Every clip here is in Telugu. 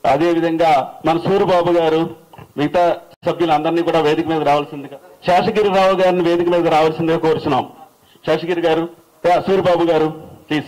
అదేవిధంగా మన సూరిబాబు గారు మిగతా సభ్యులందరినీ కూడా వేదిక మీద రావాల్సిందిగా, శేషగిరిరావు గారిని వేదిక మీద రావాల్సిందిగా కోరుచున్నాం. శేషగిరి గారు, సూరిబాబు గారు ప్లీజ్.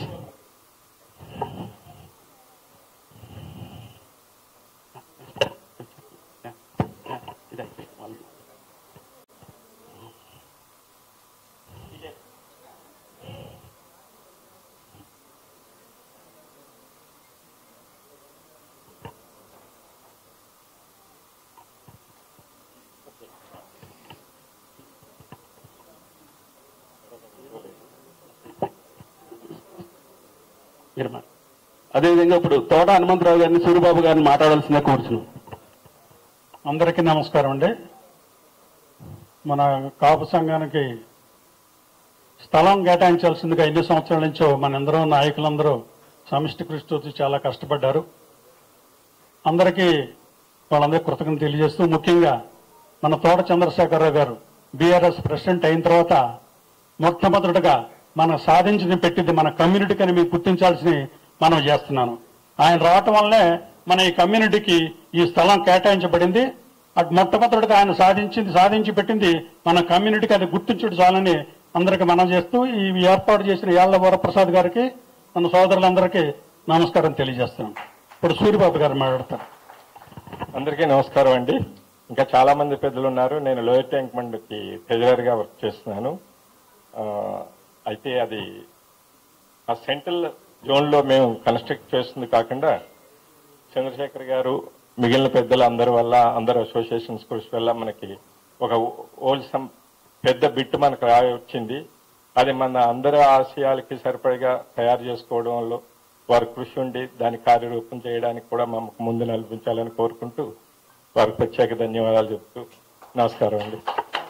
అదేవిధంగా ఇప్పుడు తోట హనుమంతరావు గారిని, సూరిబాబు గారిని మాట్లాడాల్సిందిగా కోరుచున్నాం. అందరికీ నమస్కారం అండి. మన కాపు సంఘానికి స్థలం కేటాయించాల్సిందిగా ఎన్ని సంవత్సరాల నుంచో మనందరూ నాయకులందరూ సమిష్టి కృషితో చాలా కష్టపడ్డారు. అందరికీ వాళ్ళందరికీ కృతజ్ఞతలు తెలియజేస్తూ, ముఖ్యంగా మన తోట చంద్రశేఖరరావు గారు బీఆర్ఎస్ ప్రెసిడెంట్ అయిన తర్వాత మొట్టమొదటిగా మనం సాధించిన పెట్టింది మన కమ్యూనిటీకి అని మీకు గుర్తించాల్సి మనం చేస్తున్నాను. ఆయన రావటం వల్లనే మన ఈ కమ్యూనిటీకి ఈ స్థలం కేటాయించబడింది. అటు మొట్టమొదటిగా ఆయన సాధించి పెట్టింది మన కమ్యూనిటీకి, అది గుర్తించుడు చాలని అందరికీ మనం చేస్తూ ఈ ఏర్పాటు చేసిన యాళ్ల వరప్రసాద్ గారికి, మన సోదరులందరికీ నమస్కారం తెలియజేస్తున్నాం. ఇప్పుడు సూరిబాబు గారు మాట్లాడతారు. అందరికీ నమస్కారం అండి. ఇంకా చాలా మంది పెద్దలు ఉన్నారు. నేను లోయర్ ట్యాంక్ బండ్కి ట్రెజరర్ గా వర్క్ చేస్తున్నాను. అయితే అది ఆ సెంట్రల్ జోన్ లో మేము కన్స్ట్రక్ట్ చేస్తుంది కాకుండా చంద్రశేఖర్ గారు, మిగిలిన పెద్దలు అందరి వల్ల, అందరు అసోసియేషన్స్ కృషి వల్ల మనకి ఒక హోల్సమ్ పెద్ద బిట్ మనకు వచ్చింది. అది మన అందరి ఆశయాలకి సరిపడిగా తయారు చేసుకోవడంలో వారి కృషి ఉండి దాని కార్యరూపం చేయడానికి కూడా మాకు ముందు నడిపించాలని కోరుకుంటూ వారికి ప్రత్యేక ధన్యవాదాలు చెప్తూ నమస్కారం అండి.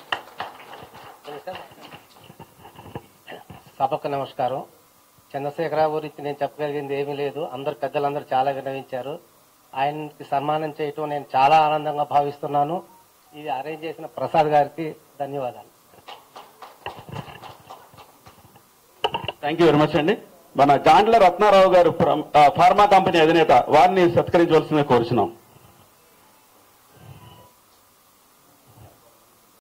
సభకు నమస్కారం. చంద్రశేఖరరావు గురించి నేను చెప్పగలిగింది ఏమీ లేదు. అందరు పెద్దలందరూ చాలా వినవించారు. ఆయనకి సన్మానం చేయటం నేను చాలా ఆనందంగా భావిస్తున్నాను. ఇది అరేంజ్ చేసిన ప్రసాద్ గారికి ధన్యవాదాలు. థ్యాంక్ యూ వెరీ మచ్ అండి. మన జాండ్ల రత్నారావు గారు ఫార్మా కంపెనీ అధినేత, వారిని సత్కరించవలసిందిగా కోరుచున్నాం.